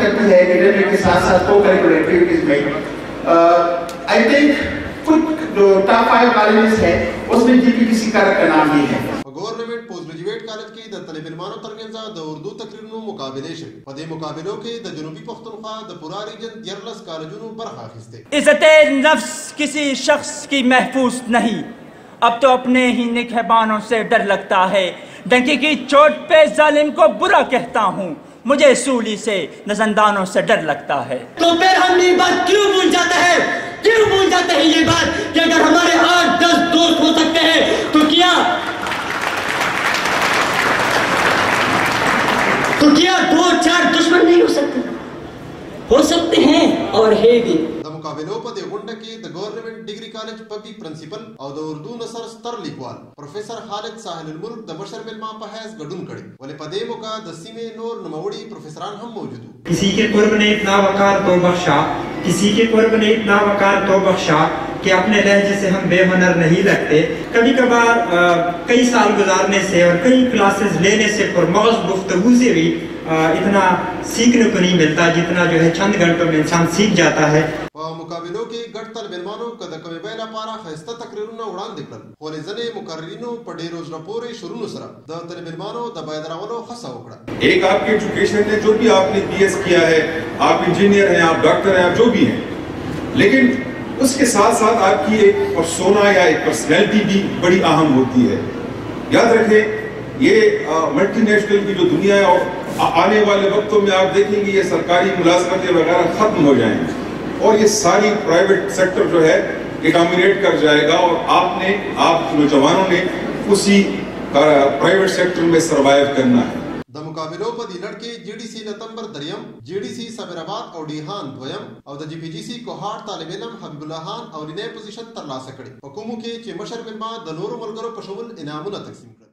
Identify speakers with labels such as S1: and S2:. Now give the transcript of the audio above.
S1: करती है इंटरनेट के साथ साथ को करिकुलर एक्टिविटीज में। आई थिंक कुछ जो टॉप 5 कॉलेजेस है उसमें GPGCKaraK का नाम भी है।
S2: गवर्नमेंट पोस्ट ग्रेजुएट कॉलेज के द तलब इल्मानो तरमियान द उर्दू तकरीरनो मुकाबले शे पदे मुकाबलों के द जनूबी पख्तूनख्वा द पूरा रीजन दियरलस कॉलेजों बरखा खिस्ते।
S3: इज्जत नफ्स किसी शख्स की महफूज नहीं, अब तो अपने ही निगहबानों से डर लगता है। डंकी की चोट पे जालिम को बुरा कहता हूँ, मुझे सूली से नजंदानों से डर लगता है।
S4: तो फिर हम ये बात क्यों भूल जाते हैं, क्यों भूल जाते हैं ये बात कि अगर हमारे 8-10 दोस्त हो सकते हैं तो क्या 2-4 दुश्मन नहीं हो सकते हैं और है भी।
S2: द मुकाबलों पर गुंड के द government degree college Pabbi principal और द उर्दू नसर स्तर लिखवाल प्रोफेसर खालिद साहिल मुल्क द मशर मिलमा पहैस गडुन कड़े वाले पदे मुका दस्सी में नूर नमौड़ी प्रोफेसरान हम मौजूद।
S5: किसी के कुर्ब ने इतना वकार तो बख्शा, किसी के कुर्ब ने इतना वकार तो बख्शा कि अपने लहजे से हम बेहुनर नहीं लगते। कभी कभार कई साल गुजारने से और कई क्लासेस लेने से पुरमौज गुफ्तगू से भी इतना सीखने को नहीं मिलता जितना जो है चंद घंटों में इंसान सीख जाता है।
S2: मुकाबलों के गढ़ तलबिलमानों कद कमे बैला पारा खस्ता तकरीरुना उड़ान दिखल होले जने मुकर्रिनो पढ़े रोज रपोरे शुरू नुसरा द तलबिलमानों द बैदरावलो खसा उकड़ा।
S6: एक आपके एजुकेशन है, जो भी आपने PS किया है, आप इंजीनियर हैं, आप डॉक्टर हैं, आप जो भी हैं, लेकिन उसके साथ साथ आपकी एक पर्सोना या एक पर्सनैलिटी भी बड़ी अहम होती है। याद रखें, ये मल्टीनेशनल की जो दुनिया है और आने वाले वक्तों में आप देखेंगे ये सरकारी मुलाजमतें वगैरह खत्म हो जाएंगी और ये सारी प्राइवेट सेक्टर जो है ये डोमिनेट कर जाएगा और आप नौजवानों ने उसी प्राइवेट सेक्टर में सरवाइव करना है।
S2: द मुकाबलों पर लड़के GDC लतंबर दरियम, GDC सबराबाद और डीहान द्वयम और द GPGC कोहाड़ तालिब इल्म हबीबुल्लाह खान और इन्हें पोजीशन तरला सकड़े हुकुमों के मशर मिलमा द नूर मलगरो पशमुल इनामुना तकसीम।